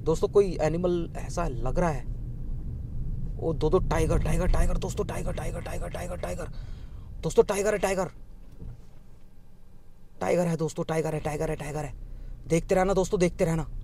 दोस्तों कोई एनिमल ऐसा लग रहा है। वो दो टाइगर टाइगर टाइगर दोस्तों, tiger tiger tiger tiger tiger दोस्तों, टाइगर है टाइगर। टाइगर है दोस्तों, टाइगर है टाइगर है टाइगर है। देखते रहना दोस्तों, देखते रहना।